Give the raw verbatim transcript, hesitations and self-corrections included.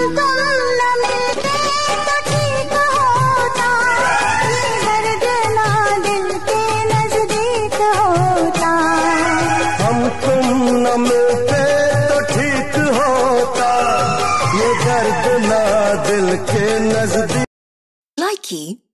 मिलते तो ठीक होता, ये दर्द ना दिल के नजदीक। Likey